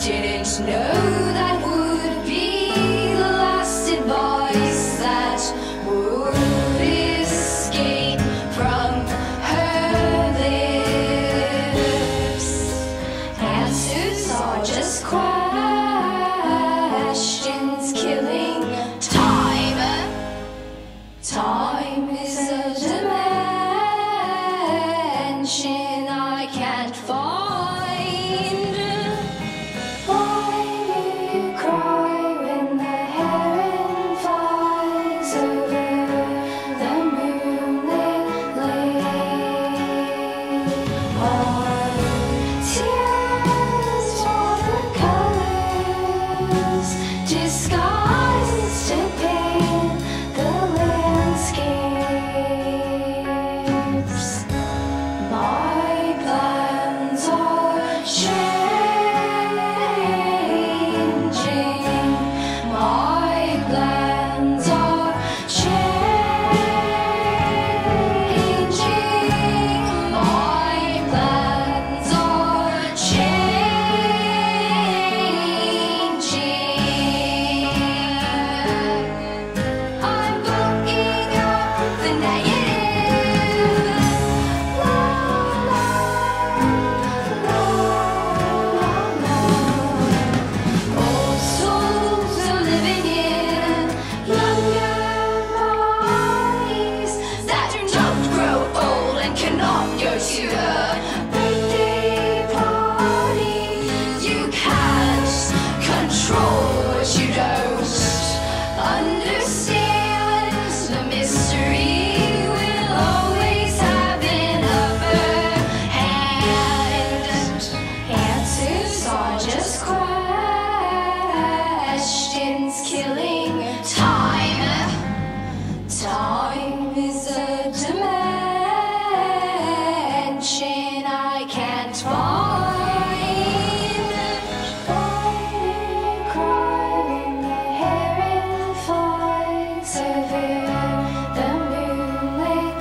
Didn't know that would be the last advice that would escape from her lips. Answers are just questions killing time. Time is a dimension I can't find. Why do you cry when the heron flies over the moonlit lake? Are tears watercolors disguised to paint the landscapes? My plans are changing. My plans are changing. My plans are changing. I'm booking up the negative. La, la, la, la. Old souls are living in younger bodies that do not grow old and cannot go to a birthday party. You can't control what you don't understand. The mystery will always have an upper hand. Answers are just questions killing time. Time is a dimension I can't find. Why do you cry when the heron flies over the moonlit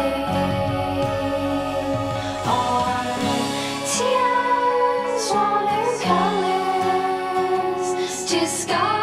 lake? Are tears watercolors disguised